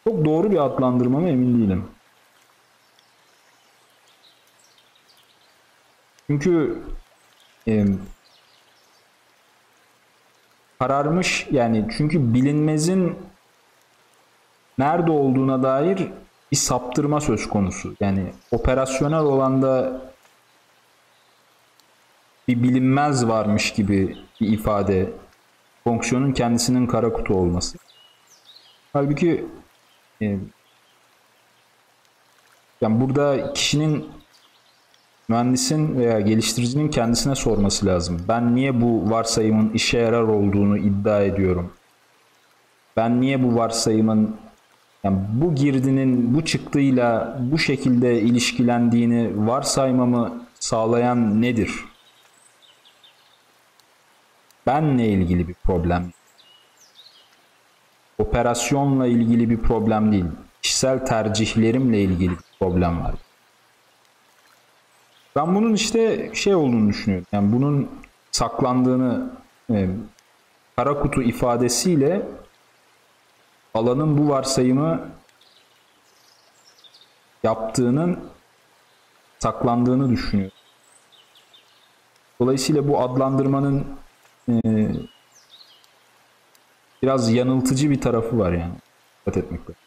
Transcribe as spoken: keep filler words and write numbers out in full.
Çok doğru bir adlandırma mı emin değilim. Çünkü e, kararmış, yani çünkü bilinmezin nerede olduğuna dair bir saptırma söz konusu. Yani operasyonel olanda bir bilinmez varmış gibi bir ifade, fonksiyonun kendisinin kara kutu olması. Halbuki e, yani burada kişinin, mühendisin veya geliştiricinin kendisine sorması lazım. Ben niye bu varsayımın işe yarar olduğunu iddia ediyorum? Ben niye bu varsayımın, yani bu girdinin bu çıktıyla bu şekilde ilişkilendiğini varsaymamı sağlayan nedir? Benle ilgili bir problem. Operasyonla ilgili bir problem değil. Kişisel tercihlerimle ilgili bir problem var. Ben bunun işte şey olduğunu düşünüyorum. Yani bunun saklandığını, e, kara kutu ifadesiyle alanın bu varsayımı yaptığının saklandığını düşünüyorum. Dolayısıyla bu adlandırmanın e, biraz yanıltıcı bir tarafı var yani. Dikkat etmek lazım.